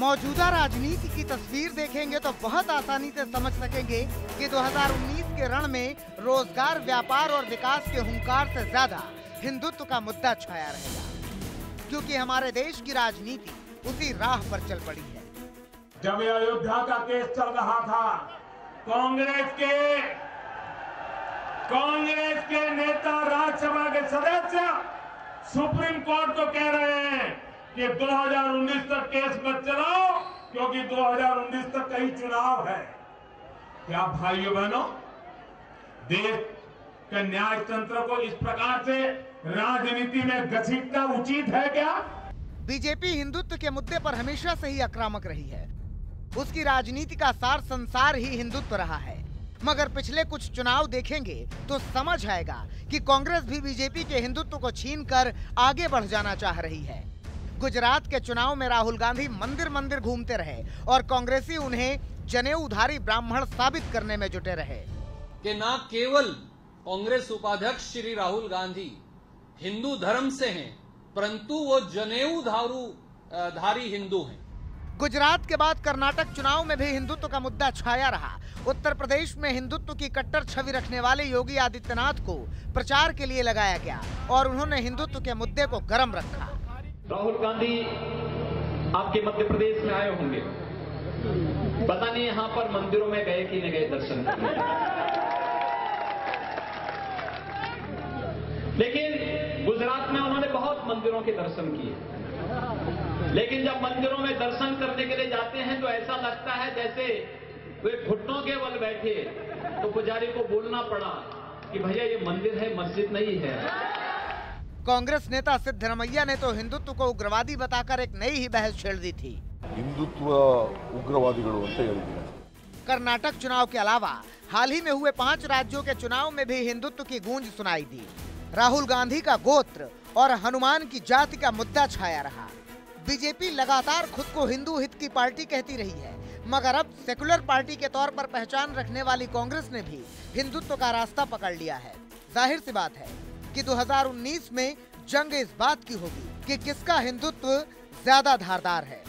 मौजूदा राजनीति की तस्वीर देखेंगे तो बहुत आसानी से समझ सकेंगे कि 2019 के रण में रोजगार, व्यापार और विकास के हुंकार से ज्यादा हिंदुत्व का मुद्दा छाया रहेगा, क्योंकि हमारे देश की राजनीति उसी राह पर चल पड़ी है। जब अयोध्या का केस चल रहा था, कांग्रेस के नेता, राज्यसभा के सदस्य सुप्रीम कोर्ट को कह रहे हैं कि 2019 तक केस मत चलाओ, क्योंकि 2019 तक कई चुनाव है। क्या भाइयों बहनों, देश के न्याय तंत्र को इस प्रकार से राजनीति में घसीटना उचित है क्या? बीजेपी हिंदुत्व के मुद्दे पर हमेशा से ही आक्रामक रही है। उसकी राजनीति का सार संसार ही हिंदुत्व रहा है। मगर पिछले कुछ चुनाव देखेंगे तो समझ आएगा कि कांग्रेस भी बीजेपी के हिंदुत्व को छीनकर आगे बढ़ जाना चाह रही है। गुजरात के चुनाव में राहुल गांधी मंदिर मंदिर घूमते रहे और कांग्रेसी उन्हें जनेऊधारी ब्राह्मण साबित करने में जुटे रहे कि न केवल कांग्रेस उपाध्यक्ष श्री राहुल गांधी हिंदू धर्म से हैं, परंतु वो जनेऊधारी हिंदू हैं। गुजरात के बाद कर्नाटक चुनाव में भी हिंदुत्व का मुद्दा छाया रहा। उत्तर प्रदेश में हिंदुत्व की कट्टर छवि रखने वाले योगी आदित्यनाथ को प्रचार के लिए लगाया गया और उन्होंने हिंदुत्व के मुद्दे को गर्म रखा। राहुल गांधी आपके मध्य प्रदेश में आए होंगे, पता नहीं यहां पर मंदिरों में गए कि नहीं गए दर्शन करने, लेकिन गुजरात में उन्होंने बहुत मंदिरों के दर्शन किए। लेकिन जब मंदिरों में दर्शन करने के लिए जाते हैं तो ऐसा लगता है जैसे वे घुटनों के बल बैठे, तो पुजारी को बोलना पड़ा कि भैया ये मंदिर है, मस्जिद नहीं है। कांग्रेस नेता सिद्धरमैया ने तो हिंदुत्व को उग्रवादी बताकर एक नई ही बहस छेड़ दी थी। हिंदुत्व उग्रवादिगळु अंत हेळिद्दारे। कर्नाटक चुनाव के अलावा हाल ही में हुए 5 राज्यों के चुनाव में भी हिंदुत्व की गूंज सुनाई दी। राहुल गांधी का गोत्र और हनुमान की जाति का मुद्दा छाया रहा। बीजेपी लगातार खुद को हिंदू हित की पार्टी कहती रही है, मगर अब सेकुलर पार्टी के तौर पर पहचान रखने वाली कांग्रेस ने भी हिंदुत्व का रास्ता पकड़ लिया है। जाहिर सी बात है कि 2019 में जंग इस बात की होगी कि किसका हिंदुत्व ज्यादा धारदार है।